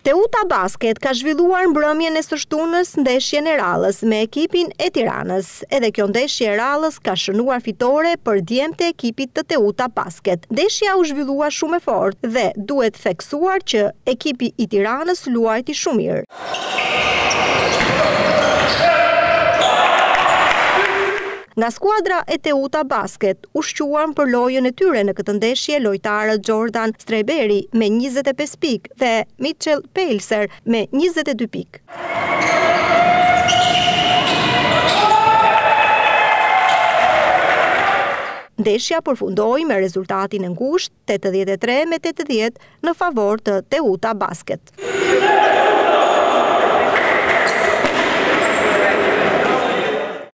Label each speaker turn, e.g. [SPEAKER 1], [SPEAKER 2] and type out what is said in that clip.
[SPEAKER 1] Teuta Basket ka zhvilluar mbrëmjen e së shtunës ndeshjen e Rallës me ekipin e Tiranës. Edhe kjo ndeshje e Rallës ka shënuar fitore për djemtë e ekipit të Teuta Basket. Ndeshja u zhvillua shumë e fortë dhe duhet theksuar që ekipi i Tiranës luajti shumë mirë. Nga skuadra e Teuta Basket ushquan për lojën e tyre në këtë ndeshje lojtarët Jordan Strejberi me 25 pikë dhe Mitchell Pelser me 22 pikë. Ndeshja përfundoi me rezultatin e ngushtë 83-80 në favor të Teuta Basket.